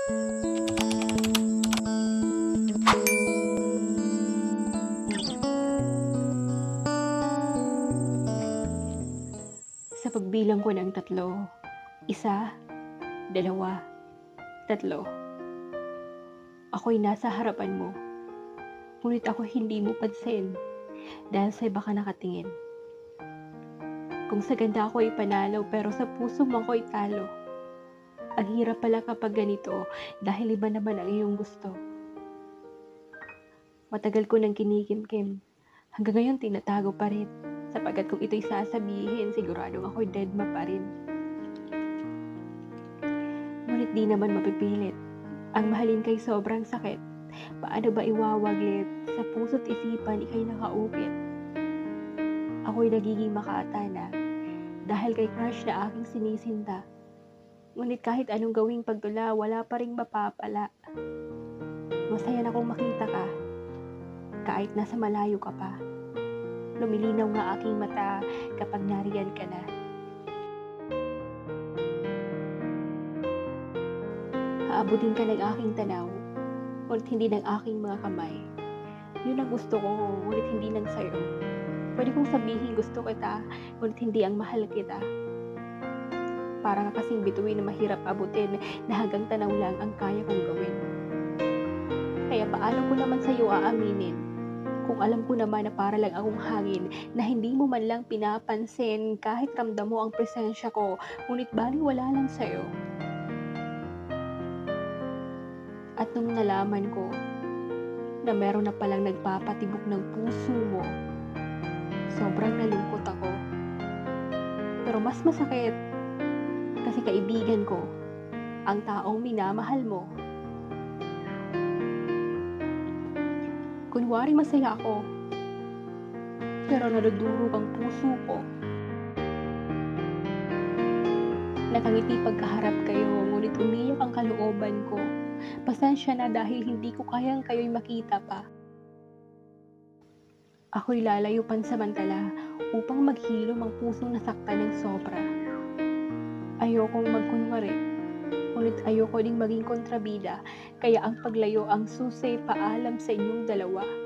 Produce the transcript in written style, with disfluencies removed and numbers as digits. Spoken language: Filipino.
Sa pagbilang ko ng 3, 1, 2, 3, ako'y nasa harapan mo, ngunit ako hindi mo pansin dahil sa iba ka nakatingin. Kung sa ganda ako'y panalo pero sa puso mo ako'y talo. Ang hirap pala kapag ganito dahil iba naman ang iyong gusto. Matagal ko nang kinikimkim, hanggang ngayon tinatago pa rin. Sapagkat kung ito'y sasabihin, siguradong ako'y deadma pa rin. Ngunit di naman mapipilit. Ang mahalin kay sobrang sakit. Paano ba iwawaglit? Sa puso't isipan, ika'y nakaukit. Ako'y nagiging makata na dahil kay crush na aking sinisinta. Ngunit kahit anong gawing pagtula, wala pa ring mapapala. Masaya na kung makita ka, kahit nasa malayo ka pa. Lumilinaw nga aking mata kapag nariyan ka na. Aabutin ka ng aking tanaw, ngunit hindi ng aking mga kamay. Yun ang gusto ko, ngunit hindi ng sayo. Pwede kong sabihin gusto kita, ngunit hindi ang mahal kita. Para ka kasing bituin na mahirap abutin na hanggang tanaw lang ang kaya kong gawin. Kaya paano ko naman sa'yo aaminin? Kung alam ko naman na para lang akong hangin na hindi mo man lang pinapansin kahit ramdam mo ang presensya ko, ngunit baliwala lang sa'yo. At nung nalaman ko na meron na palang nagpapatibok ng puso mo, sobrang nalungkot ako. Pero mas masakit kasi kaibigan ko ang taong minamahal mo. Kunwari masaya ako, pero nadudurog ang puso ko. Nakangiti pagkaharap kayo, ngunit umiyak ang kalooban ko. Pasensya na dahil hindi ko kayang kayo'y makita pa. Ako'y lalayo pansamantala upang maghilom ang pusong nasaktan ng sobra. Ayokong magkunwari, ngunit ayoko ding maging kontrabida, kaya ang paglayo ang susi paalam sa inyong dalawa.